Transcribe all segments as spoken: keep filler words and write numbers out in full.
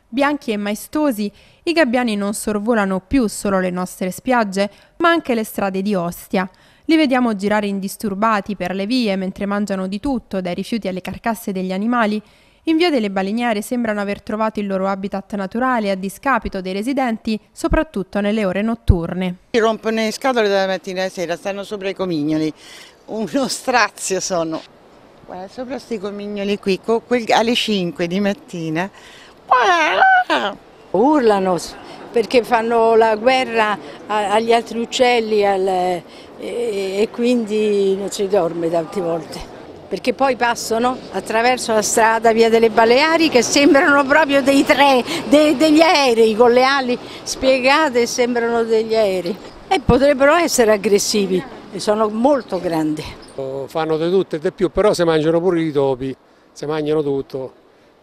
Bianchi e maestosi, i gabbiani non sorvolano più solo le nostre spiagge, ma anche le strade di Ostia. Li vediamo girare indisturbati per le vie mentre mangiano di tutto, dai rifiuti alle carcasse degli animali. In via delle Baleniere sembrano aver trovato il loro habitat naturale a discapito dei residenti, soprattutto nelle ore notturne. Rompono le scatole dalla mattina alla sera, stanno sopra i comignoli, uno strazio sono. Guarda, sopra questi comignoli qui, alle cinque di mattina. Urlano perché fanno la guerra agli altri uccelli al, e, e quindi non si dorme tante volte, perché poi passano attraverso la strada via delle Baleari che sembrano proprio dei tre, dei, degli aerei con le ali spiegate, sembrano degli aerei e potrebbero essere aggressivi, sono molto grandi. Fanno di tutto e di più, però si mangiano pure i topi, si mangiano tutto.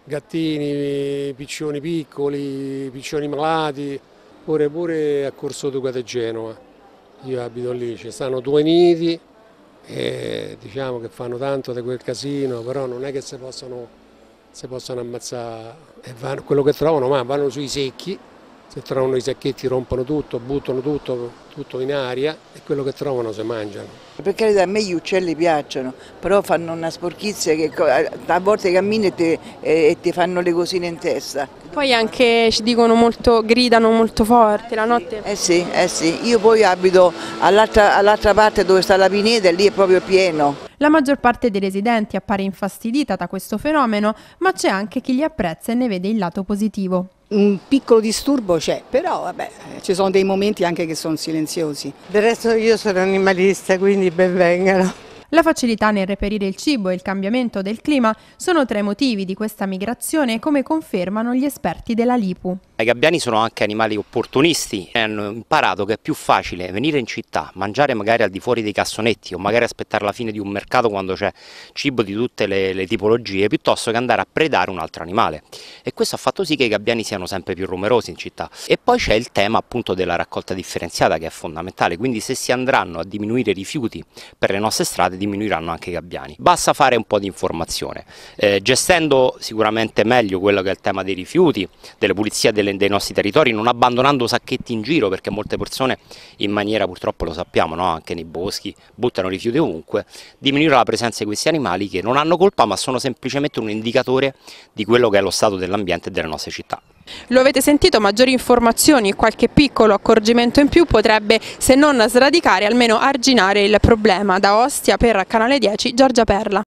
Gattini, piccioni piccoli, piccioni malati, pure, pure a Corso Duca di Genova, io abito lì, ci stanno due nidi e diciamo che fanno tanto di quel casino, però non è che si possono, si possono ammazzare, e vanno, quello che trovano, ma vanno sui secchi, se trovano i sacchetti rompono tutto, buttano tutto, tutto in aria e quello che trovano si mangiano. Per carità, a me gli uccelli piacciono, però fanno una sporchizia che a volte cammini e ti, e ti fanno le cosine in testa. Poi anche ci dicono molto, gridano molto forte la notte. Eh sì, eh sì, io poi abito all'altra all'altra parte dove sta la pineta e lì è proprio pieno. La maggior parte dei residenti appare infastidita da questo fenomeno, ma c'è anche chi li apprezza e ne vede il lato positivo. Un piccolo disturbo c'è, però vabbè, ci sono dei momenti anche che sono silenziosi. Del resto io sono animalista, quindi ben vengano. La facilità nel reperire il cibo e il cambiamento del clima sono tra i motivi di questa migrazione, come confermano gli esperti della Lipu. I gabbiani sono anche animali opportunisti e hanno imparato che è più facile venire in città, mangiare magari al di fuori dei cassonetti o magari aspettare la fine di un mercato quando c'è cibo di tutte le, le tipologie, piuttosto che andare a predare un altro animale. E questo ha fatto sì che i gabbiani siano sempre più numerosi in città. E poi c'è il tema appunto della raccolta differenziata, che è fondamentale, quindi se si andranno a diminuire i rifiuti per le nostre strade diminuiranno anche i gabbiani. Basta fare un po' di informazione, eh, gestendo sicuramente meglio quello che è il tema dei rifiuti, delle pulizie delle dei nostri territori, non abbandonando sacchetti in giro, perché molte persone in maniera, purtroppo lo sappiamo, no? Anche nei boschi buttano rifiuti ovunque, diminuire la presenza di questi animali che non hanno colpa ma sono semplicemente un indicatore di quello che è lo stato dell'ambiente e delle nostre città. Lo avete sentito, maggiori informazioni e qualche piccolo accorgimento in più potrebbe, se non sradicare, almeno arginare il problema. Da Ostia per Canale dieci, Giorgia Perla.